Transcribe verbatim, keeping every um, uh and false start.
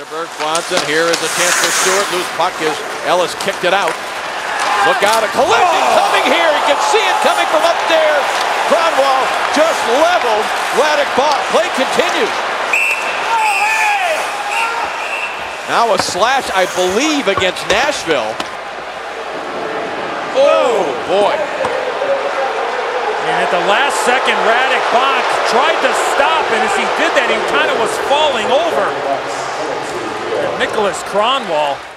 Vandenberg, Swanson, here is a chance for Stewart. Loose puck as Ellis kicked it out. Look out, a collision oh. coming here. You can see it coming from upstairs. Kronwall just leveled Radek Bach. Play continues. Now a slash, I believe, against Nashville. Oh, boy. And at the last second, Radek Bach tried to stop, and as he did that, he kind of was falling over. And Nicholas Kronwall